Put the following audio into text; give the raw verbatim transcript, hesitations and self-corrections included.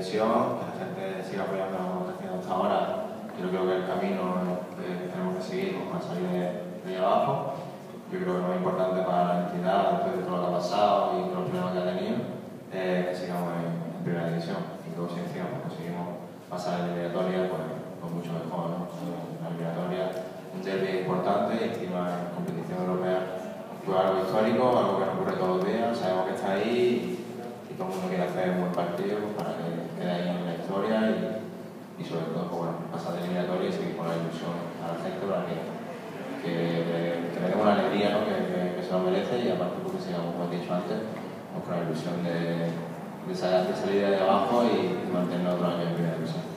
división, que la gente siga apoyando lo que está haciendo hasta ahora. Yo creo que el camino que tenemos que seguir pues, para salir de, de ahí abajo. Yo creo que lo más importante para la entidad, después de todo lo que ha pasado y todos los problemas que ha tenido, es que sigamos en, en primera división. Y luego si encima pues, conseguimos pasar la eliminatoria, pues, pues mucho mejor, ¿no? La eliminatoria, un derbi importante y encima en competición europea, pues algo histórico, algo que no ocurre todos los días, sabemos que está ahí y, y todo el mundo quiere hacer un buen partido pues, para que quede ahí en la historia y, y sobre todo pues, bueno, pasar de eliminatoria y seguir con la ilusión a la gente para que, que, que le demos una alegría, ¿no? que, que, que se lo merece y aparte porque sigamos, como he dicho antes, pues, con la ilusión de, de, salir, de salir de abajo y, y mantenernos otro año en primera división.